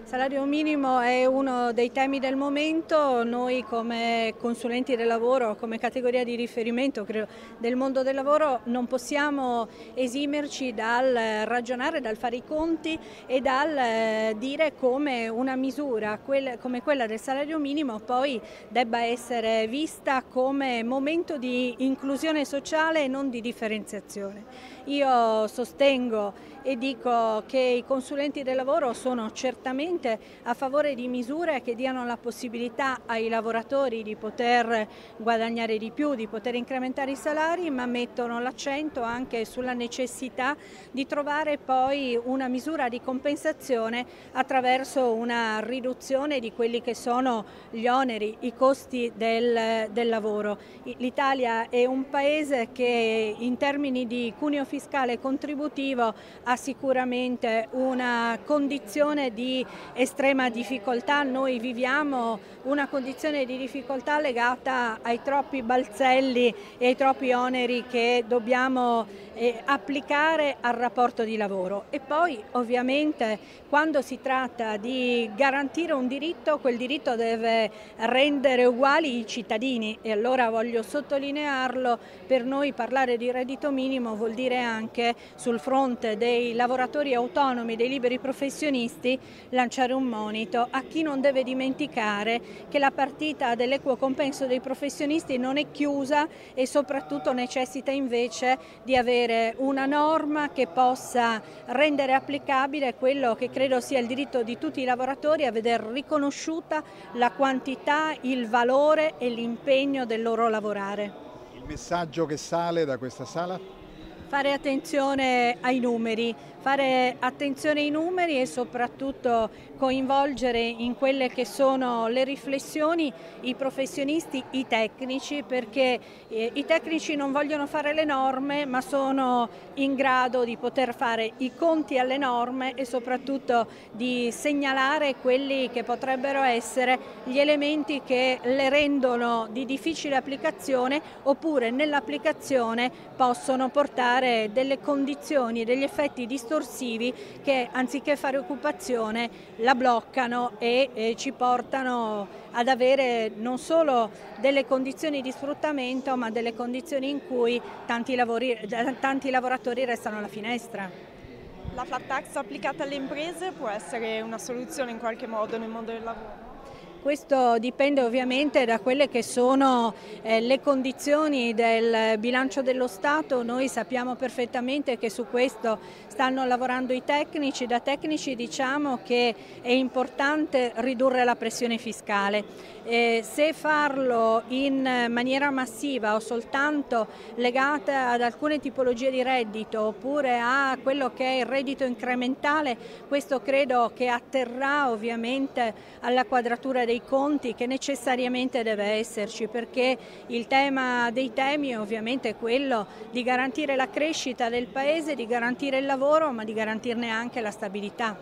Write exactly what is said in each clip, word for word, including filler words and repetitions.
Salario minimo è uno dei temi del momento. Noi come consulenti del lavoro, come categoria di riferimento credo, del mondo del lavoro, non possiamo esimerci dal ragionare, dal fare i conti e dal eh, dire come una misura quel, come quella del salario minimo poi debba essere vista come momento di inclusione sociale e non di differenziazione. Io sostengo e dico che i consulenti del lavoro sono certamente a favore di misure che diano la possibilità ai lavoratori di poter guadagnare di più, di poter incrementare i salari, ma mettono l'accento anche sulla necessità di trovare poi una misura di compensazione attraverso una riduzione di quelli che sono gli oneri, i costi del, del lavoro. L'Italia è un paese che in termini di cuneo fiscale contributivo ha sicuramente una condizione di estrema difficoltà. Noi viviamo una condizione di difficoltà legata ai troppi balzelli e ai troppi oneri che dobbiamo eh, applicare al rapporto di lavoro. E poi ovviamente quando si tratta di garantire un diritto, quel diritto deve rendere uguali i cittadini, e allora voglio sottolinearlo: per noi parlare di reddito minimo vuol dire anche sul fronte dei lavoratori autonomi, dei liberi professionisti, lanciare un monito a chi non deve dimenticare che la partita dell'equo compenso dei professionisti non è chiusa e soprattutto necessita invece di avere una norma che possa rendere applicabile quello che credo sia il diritto di tutti i lavoratori a veder riconosciuta la quantità, il valore e l'impegno del loro lavorare. Il messaggio che sale da questa sala? Fare attenzione ai numeri, fare attenzione ai numeri e soprattutto coinvolgere in quelle che sono le riflessioni i professionisti, i tecnici, perché eh, i tecnici non vogliono fare le norme ma sono in grado di poter fare i conti alle norme e soprattutto di segnalare quelli che potrebbero essere gli elementi che le rendono di difficile applicazione oppure nell'applicazione possono portare delle condizioni e degli effetti distorsivi che anziché fare occupazione la bloccano e eh, ci portano ad avere non solo delle condizioni di sfruttamento ma delle condizioni in cui tanti, lavori, tanti lavoratori restano alla finestra. La flat tax applicata alle imprese può essere una soluzione in qualche modo nel mondo del lavoro? Questo dipende ovviamente da quelle che sono eh, le condizioni del bilancio dello Stato. Noi sappiamo perfettamente che su questo stanno lavorando i tecnici. Da tecnici diciamo che è importante ridurre la pressione fiscale. Eh, se farlo in maniera massiva o soltanto legata ad alcune tipologie di reddito oppure a quello che è il reddito incrementale, questo credo che atterrà ovviamente alla quadratura dei dei conti che necessariamente deve esserci, perché il tema dei temi è ovviamente quello di garantire la crescita del Paese, di garantire il lavoro, ma di garantirne anche la stabilità.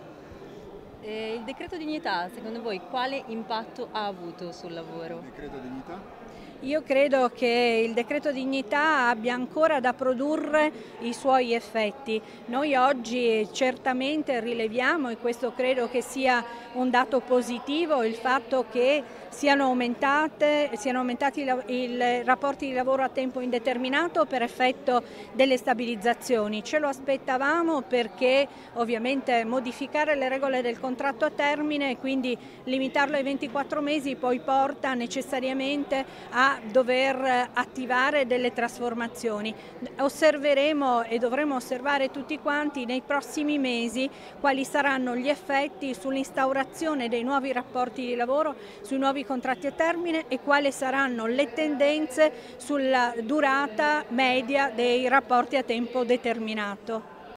Eh, il decreto dignità, secondo voi, quale impatto ha avuto sul lavoro? Il decreto dignità? Io credo che il decreto dignità abbia ancora da produrre i suoi effetti. Noi oggi certamente rileviamo, e questo credo che sia un dato positivo, il fatto che siano aumentate, siano aumentati i rapporti di lavoro a tempo indeterminato per effetto delle stabilizzazioni. Ce lo aspettavamo perché ovviamente modificare le regole del contratto a termine e quindi limitarlo ai ventiquattro mesi poi porta necessariamente a dover attivare delle trasformazioni. Osserveremo e dovremo osservare tutti quanti nei prossimi mesi quali saranno gli effetti sull'instaurazione dei nuovi rapporti di lavoro, sui nuovi contratti a termine e quali saranno le tendenze sulla durata media dei rapporti a tempo determinato.